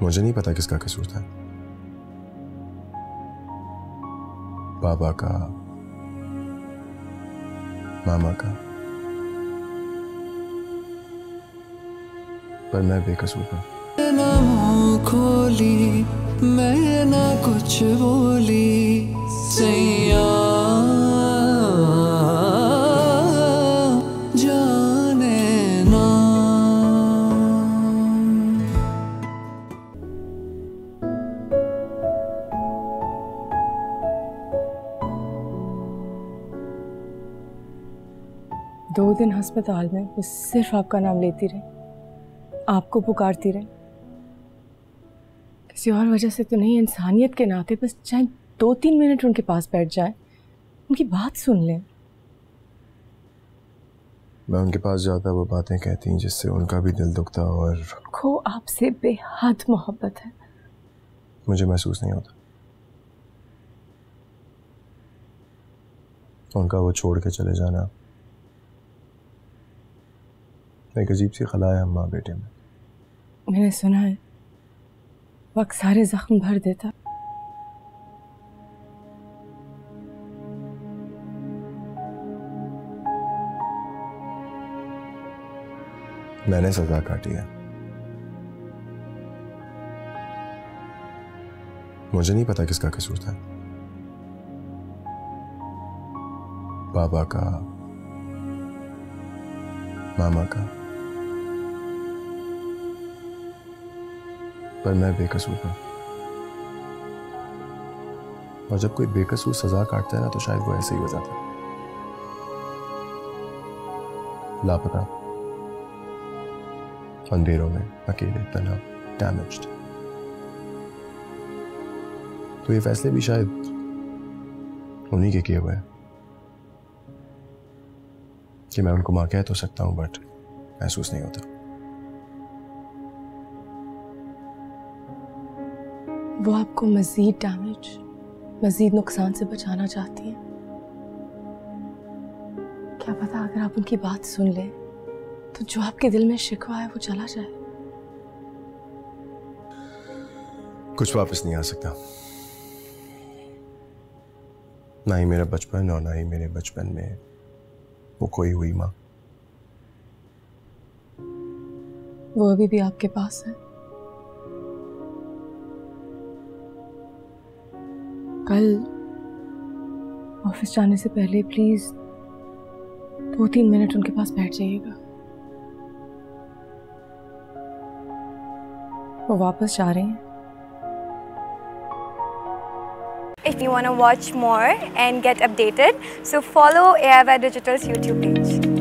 मुझे नहीं पता किसका कसूर था, पापा का, मामा का, पर मैं बेकसूर था। ना मुंह खोली मैं ना कुछ बोली सैया जाने ना। दो दिन अस्पताल में वो सिर्फ आपका नाम लेती रही, आपको पुकारती रही। किसी और वजह से तो नहीं, इंसानियत के नाते बस चाहे 2-3 मिनट उनके पास बैठ जाए, उनकी बात सुन लें। मैं उनके पास जाता, वो बातें कहती हैं जिससे उनका भी दिल दुखता और उनको आपसे बेहद मोहब्बत है। मुझे महसूस नहीं होता। उनका वो छोड़ के चले जाना एक अजीब सी खला है अम्मा बेटे में। मैंने सुना है वक्त सारे जख्म भर देता। मैंने सजा काटी है। मुझे नहीं पता किसका कसूर था, पापा का, मामा का, पर मैं बेकसूर था। और जब कोई बेकसूर सजा काटता है ना, तो शायद वो ऐसे ही हो जाता है, लापता, अंधेरों में, अकेले, तन्हा, डैमेज्ड। तो ये फैसले भी शायद उन्हीं के किए हुए हैं कि मैं उनको मां कह तो सकता हूं, बट महसूस नहीं होता। वो आपको मजीद डैमेज, मजीद नुकसान से बचाना चाहती हैं। क्या पता अगर आप उनकी बात सुन लें तो जो आपके दिल में शिकवा है वो चला जाए। कुछ वापस नहीं आ सकता, ना ही मेरा बचपन और ना ही मेरे बचपन में वो खोई हुई मां। वो अभी भी आपके पास है। कल ऑफिस जाने से पहले प्लीज 2-3 मिनट उनके पास बैठ जाइएगा। वो वापस जा रहे हैं। If you want to watch more and get updated, so follow AIY Digital's YouTube page.